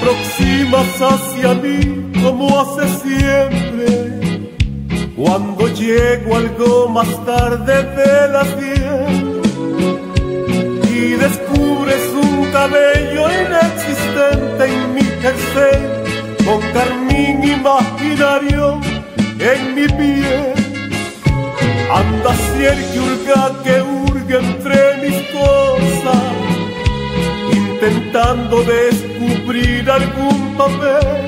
aproximas hacia mí como hace siempre, cuando llego algo más tarde de las 10 y descubres un cabello inexistente en mi jersey, con carmín imaginario en mi piel. Anda cierquiurga que hurga entre mis cosas, intentando descubrir algún papel,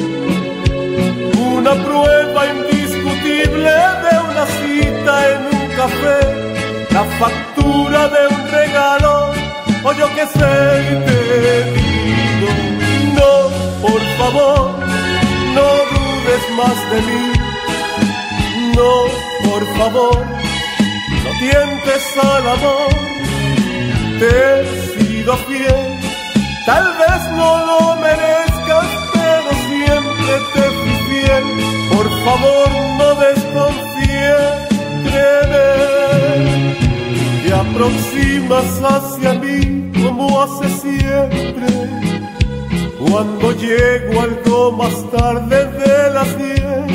una prueba indiscutible de una cita en un café, la factura de un regalo, o yo qué sé, y te digo, no, por favor, no dudes más de mí, no, por favor, no tientes al amor, te he sido fiel, tal vez no lo merezcas, pero siempre te fui fiel, por favor no desconfíes, créeme. Te aproximas hacia mí como hace siempre, cuando llego algo más tarde de las 10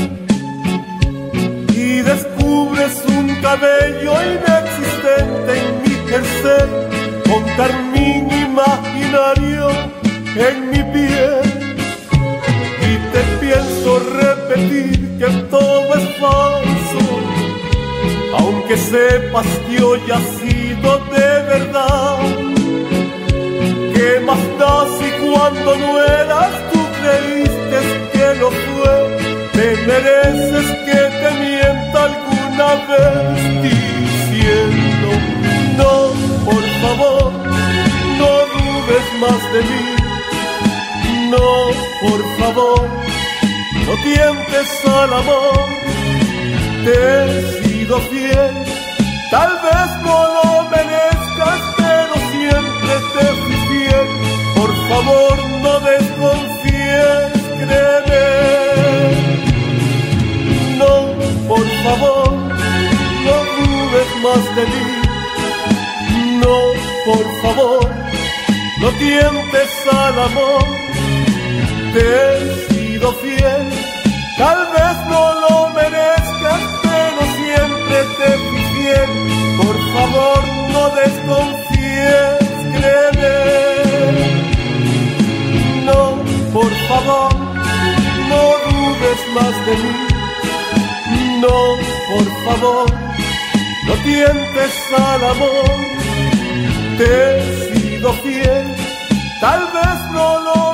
y descubres un cabello inexistente en mi jersey, con carmín imaginario en mi piel, y te pienso repetir que todo es falso, aunque sepas que hoy ha sido de verdad. ¿Qué más da si cuando no eras tú creíste que lo fue? Te mereces que te mienta alguna vez diciendo, no, por favor, no dudes más de mí, no, por favor, no tientes al amor, te he sido fiel, tal vez no lo merezcas, pero siempre te fui fiel, por favor no desconfíes, créeme. No, por favor, no dudes más de mí, no, por favor, no tientes al amor, te he sido fiel, tal vez no lo merezcas, pero siempre te fui fiel, por favor no desconfíes, créeme. No, por favor, no dudes más de mí, no, por favor, no tientes al amor, te he sido fiel, tal vez no lo